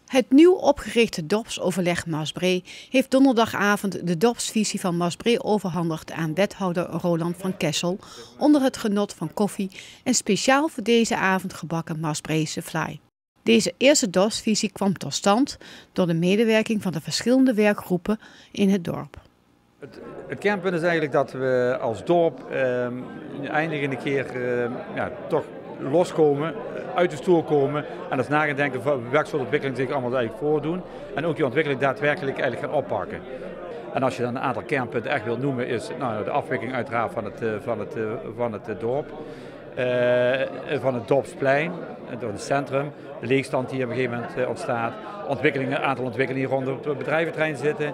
Het nieuw opgerichte dorpsoverleg Maasbree heeft donderdagavond de dorpsvisie van Maasbree overhandigd aan wethouder Roland van Kessel onder het genot van koffie en speciaal voor deze avond gebakken Maasbreese vlaai. Deze eerste dorpsvisie kwam tot stand door de medewerking van de verschillende werkgroepen in het dorp. Het kernpunt is eigenlijk dat we als dorp eindelijk een keer toch loskomen, uit de stoel komen en eens na gaan denken welke soort ontwikkeling zich allemaal eigenlijk voordoen en ook die ontwikkeling daadwerkelijk eigenlijk gaan oppakken. En als je dan een aantal kernpunten echt wilt noemen is de afwikkeling uiteraard van het dorp, van het dorpsplein, door het centrum, de leegstand die op een gegeven moment ontstaat, een aantal ontwikkelingen rond het bedrijventerrein zitten.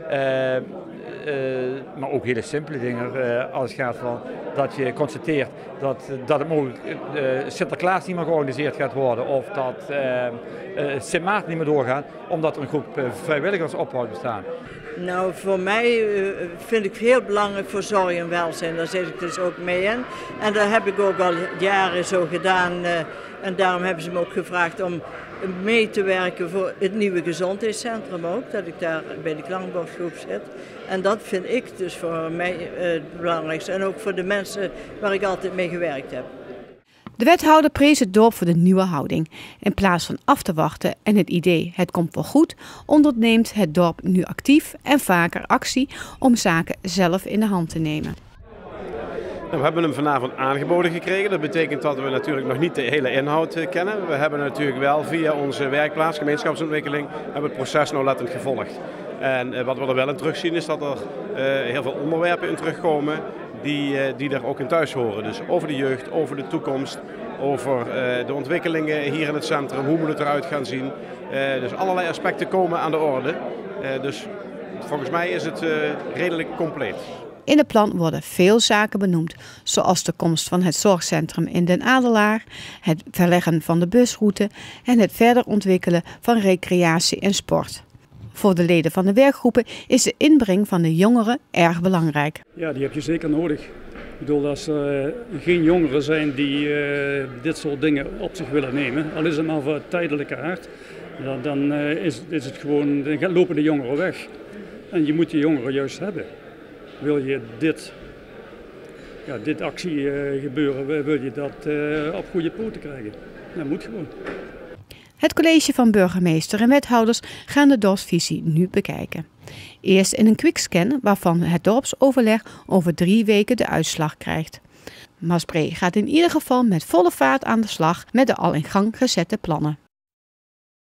Maar ook hele simpele dingen als het gaat van dat je constateert dat het mogelijk Sinterklaas niet meer georganiseerd gaat worden of dat Sint Maarten niet meer doorgaat omdat er een groep vrijwilligers ophoudt bestaan. Nou, voor mij vind ik heel belangrijk voor zorg en welzijn, daar zit ik dus ook mee in. En dat heb ik ook al jaren zo gedaan en daarom hebben ze me ook gevraagd om mee te werken voor het nieuwe gezondheidscentrum ook, dat ik daar bij de klankbordgroep zit. En dat vind ik dus voor mij het belangrijkste en ook voor de mensen waar ik altijd mee gewerkt heb. De wethouder prees het dorp voor de nieuwe houding. In plaats van af te wachten en het idee het komt wel goed, onderneemt het dorp nu actief en vaker actie om zaken zelf in de hand te nemen. We hebben hem vanavond aangeboden gekregen. Dat betekent dat we natuurlijk nog niet de hele inhoud kennen. We hebben natuurlijk wel via onze werkplaats, gemeenschapsontwikkeling, hebben het proces nauwlettend gevolgd. En wat we er wel in terugzien is dat er heel veel onderwerpen in terugkomen die daar ook in thuis horen. Dus over de jeugd, over de toekomst, over de ontwikkelingen hier in het centrum, hoe moet het eruit gaan zien. Dus allerlei aspecten komen aan de orde. Dus volgens mij is het redelijk compleet. In het plan worden veel zaken benoemd, zoals de komst van het zorgcentrum in Den Adelaar, het verleggen van de busroute en het verder ontwikkelen van recreatie en sport. Voor de leden van de werkgroepen is de inbreng van de jongeren erg belangrijk. Ja, die heb je zeker nodig. Ik bedoel, als er geen jongeren zijn die dit soort dingen op zich willen nemen, al is het maar voor tijdelijke aard, dan is het gewoon, dan lopen de jongeren weg. En je moet die jongeren juist hebben. Wil je dit actie gebeuren, wil je dat op goede poten krijgen? Dat moet gewoon. Het college van burgemeester en wethouders gaan de dorpsvisie nu bekijken. Eerst in een quickscan waarvan het dorpsoverleg over 3 weken de uitslag krijgt. Maasbree gaat in ieder geval met volle vaart aan de slag met de al in gang gezette plannen.